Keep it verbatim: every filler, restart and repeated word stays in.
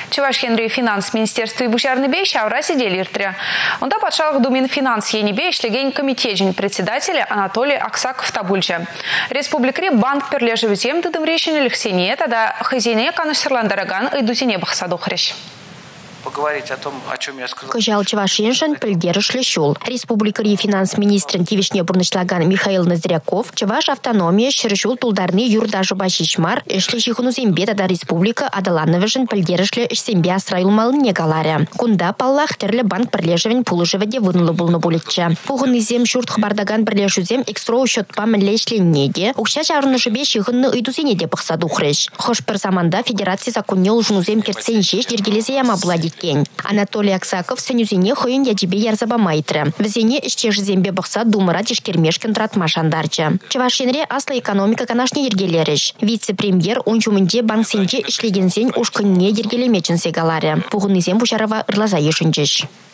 Чувашкенри финанс министерстве бушарны бей шавра сидели иртре. Он да подшалых думин финанс енебей шлеген комитежин председателя Анатолий Аксаков табульча. Республикри банк перлежевитем тыдым решение лихсене, тогда хозяйне каныш сырландараган и дутине бахсадухрищ. Поговорить о том, о чем я сказал. Кожал Чувашиншин пельгеры шлещул. Республикари финанс министр Кивишне бурнышлаган Михаил Ноздряков, Чуваш автономия шершул тулдарны юрдажу башичмар, шлещихуну зембе да республика адалановышин пельгеры шле зембе асраил малыне галаря. Кунда паллах терле банк перлежевень пулышеваде вынулы был на булитча. Пугунный зем шурт хабардаган перлежу зем экстроу счет памен лешленеде, укща чарунышебе шихынны ыйдусенеде пахсадухрыш. Хош персаманда федерации законнел жунузем керцен шеш дергелезе яма бладит. Анатолий Аксаков сенюзине хоин яджибе ярзабамайтре. Везене исчеж зембе бахса думара тишкермешкен тратма шандарча. Чувашинре асла экономика канашне ергелереш. Вице-премьер ончумынде банк сенче ишлеген сень ушкынне ергелемечен сегаларе. Пугунный зем бушарова ырлаза ешінчеш.